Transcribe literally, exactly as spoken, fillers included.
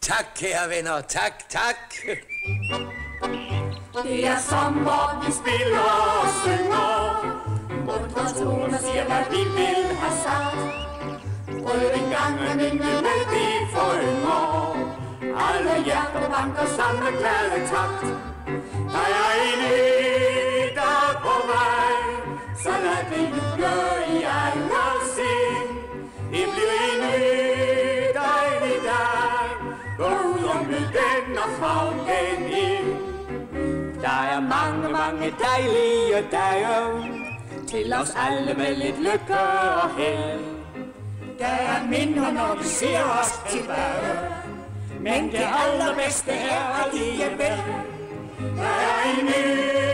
Tak, kære venner, tak, tak. Det er sommer, vi spiller og synger. Muntre toner siger, hvad vi vil have sagt. Prøv en gang at vinke med de forynger. Alle hjerter banker sammen med glade takt. Der er en ny, der er på vej. Så lad det juble i alle sind. Det bliver en ny, dejlig dag. Gå ud og mød den og favn den ind. Der er mange, mange dejlige dage til os alle med lidt lykke og held. Der er mindre, når vi ser os tilbage, men det allerbedste er alligevel. Der er en ny